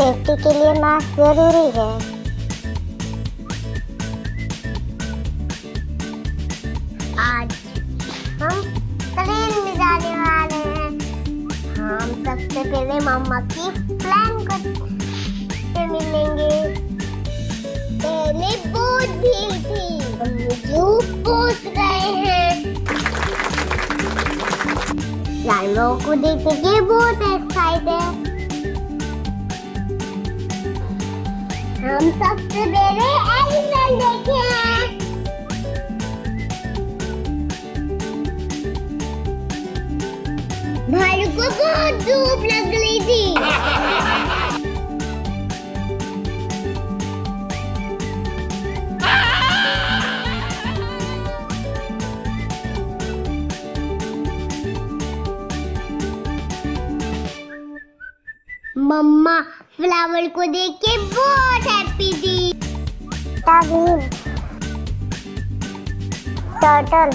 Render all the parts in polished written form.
Safety के लिए mask जरूरी है। आज हम ट्रेन में जाने वाले हैं। हम सबसे पहले मम्मा की फ्रेंड को से मिलेंगे। पहले बहुत भीड़ थी, हम जो पहुंच गए हैं। जानवरों को देख के बहुत एक्साइटेड है। हम सबसे पहले एलिफेंट देखे हैं। भालू को बहुत धूप लग रही थी। मम्मा फ्लावर को देख के बहुत हैप्पी थी। टर्टल,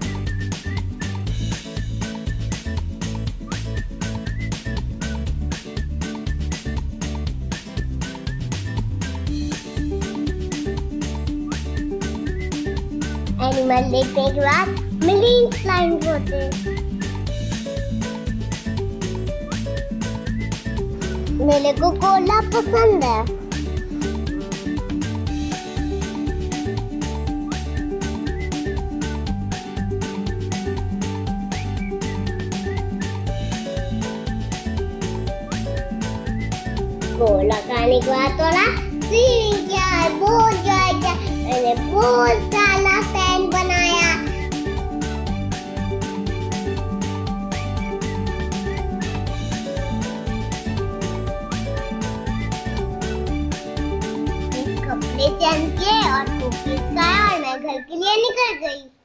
एनिमल देखने के बाद मरीन प्लांट होते। मेरे को कोला पसंद है। कोला खाने के बाद थोड़ा स्विमिंग किया, बहुत एंजॉय किया। मैंने बहुत सारा फैन बनाया। कपड़े चेंज किए और कुकीज खाया और मैं घर के लिए निकल गई।